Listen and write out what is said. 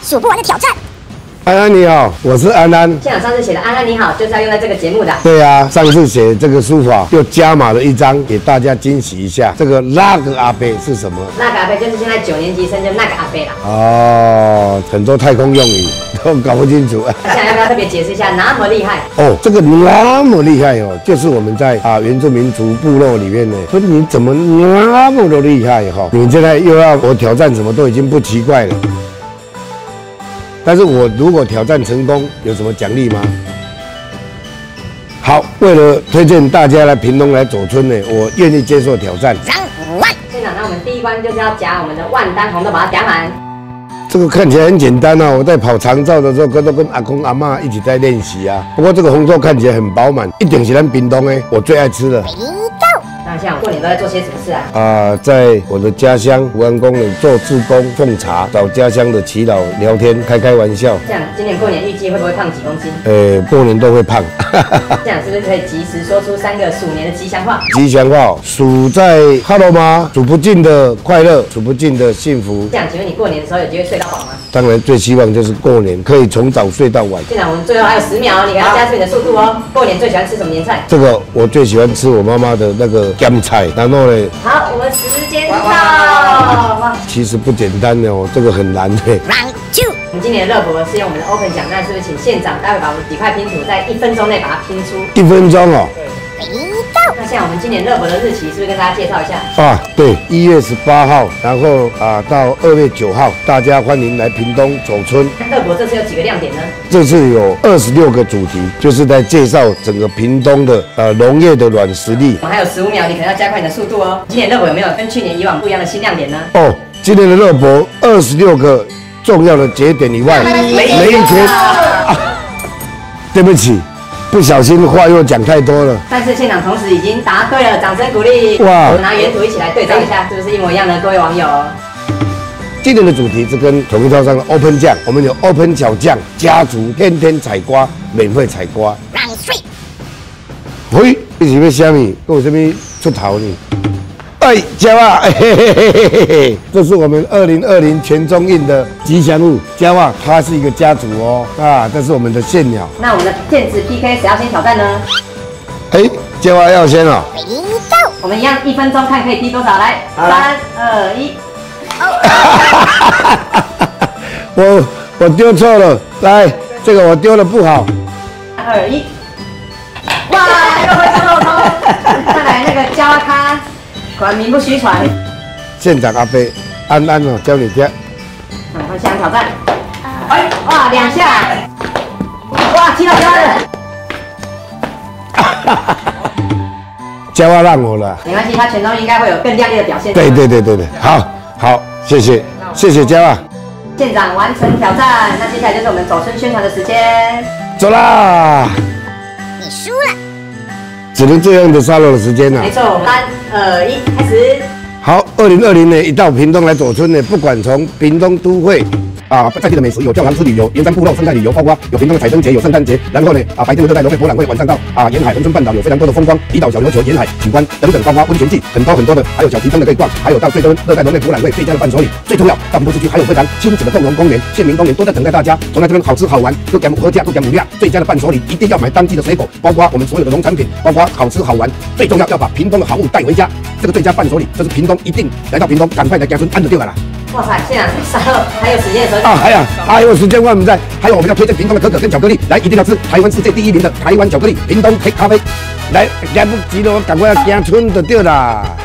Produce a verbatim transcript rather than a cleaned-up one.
数不完的挑战。 安安你好，我是安安。 现场上次写的“安安你好”就是要用在这个节目的。 对啊，上次写这个书法又加码了一张，给大家惊喜一下。这个那个阿伯是什么？ 那个阿伯就是现在九年级生就那个阿伯啦。 哦，很多太空用语都搞不清楚。 那现在要不要特别解释一下，那么厉害？ 哦，这个那么厉害哦，就是我们在啊原住民族部落里面呢，说你怎么那么的厉害哈、哦？你现在又要我挑战什么都已经不奇怪了。但是我如果挑战成功，有什么奖励吗？好，为了推荐大家来屏东来走春呢，我愿意接受挑战。 现场，那我们第一关就是要夹我们的万丹红豆，把它夹满。 这个看起来很简单啊！我在跑长照的时候，跟都跟阿公阿嬷一起在练习啊。不过这个红豆看起来很饱满，一定是咱屏东的我最爱吃的。 那像过年都在做些什么事啊？ 啊、呃，在我的家乡福安宫里做志工、奉茶，找家乡的耆老聊天，开开玩笑。 这样今年过年预计会不会胖几公斤？ 呃，过年都会胖。 这样是不是可以及时说出三个鼠年的吉祥话？ 吉祥话，数在哈喽吗？数不尽的快乐，数不尽的幸福。 这样，请问你过年的时候有机会睡到饱吗？ 当然，最希望就是过年可以从早睡到晚。 现在我们最后还有十秒，你给它加速你的速度哦。过年最喜欢吃什么年菜？ 这个我最喜欢吃我妈妈的那个咸菜，然后呢， 好，我们时间到。 其实不简单的哦，这个很难的。 Round two。 我们今年的乐博是用我们的 Open 奖，那是不是请县长待会把我们几块拼图在一分钟内把它拼出？ 一分钟哦。 那现在我们今年乐博的日期是不是跟大家介绍一下？ 啊，对，一月十八号，然后啊到二月九号，大家欢迎来屏东走春。 乐博这次有几个亮点呢？ 这次有二十六个主题，就是在介绍整个屏东的呃农业的软实力。 我们还有十五秒，你可能要加快你的速度哦。今年乐博有没有跟去年以往不一样的新亮点呢？ 哦，今年的乐博二十六个重要的节点以外，每一天、啊，对不起。不小心话又讲太多了， 但是现场同时已经答对了，掌声鼓励！ 哇， 我们拿原图一起来对照一下，是不是一模一样的？各位网友， 今年的主题是跟统一超商的 Open 酱，我们有 Open 小酱家族天天采瓜，免费采瓜。 Round three。 嘿，你是要虾米？跟我这边出头呢？哎，椒啊，嘿嘿嘿嘿嘿嘿，这是我们二零二零全中印的吉祥物椒啊，它是一个家族哦，啊，这是我们的线鸟。 那我们的电子 P K 谁要先挑战呢？ 哎，椒啊要先哦。 我们一样一分钟看可以踢多少？来，三二一。 我我丢错了，来，这个我丢的不好。 三二一。哇，又会上漏头，看来那个椒咖。果然名不虚传。 县长阿伯安安哦，教你听。 嗯，我想挑战。哎，哇，两下。哇，踢到椒了。 椒啊让我了。 没关系，他全中应该会有更亮丽的表现。 对对对对对，好，好，谢谢，谢谢椒啊。 县长完成挑战，那接下来就是我们走春宣传的时间。 走啦！ 你输了。 只能这样的杀戮的时间了、啊。 没错，我们三二一，开始。 好，二零二零年一到屏东来走春呢，不管从屏东都会啊，在地的美食有教堂式旅游、沿山部落生态旅游，包括有屏东的彩灯节、有圣诞节，然后呢啊白天的热带农业博览会，晚上到啊沿海恒春半岛有非常多的风光，离岛小琉球沿海景观等等，包括温泉季，很多很多的，还有小皮灯的可以逛，还有到最多热带农业博览会最佳的伴手礼，最重要到屏东市区还有非常亲子的共荣公园、县民公园都在等待大家，从来这边好吃好玩，又讲合价又讲母量，最佳的伴手礼一定要买当季的水果，包括我们所有的农产品，包括好吃好玩，最重要要把屏东的好物带回家，这个最佳伴手礼，这是屏东一定来到屏东赶快来家村安得掉了啦。 哇塞，现在杀了还有时间的时候啊，还有还有时间我们在，还有我们要推荐屏东的可可跟巧克力，来一定要吃台湾世界第一名的台湾巧克力，屏东黑咖啡，来来不及了，我赶快要家村的掉啦。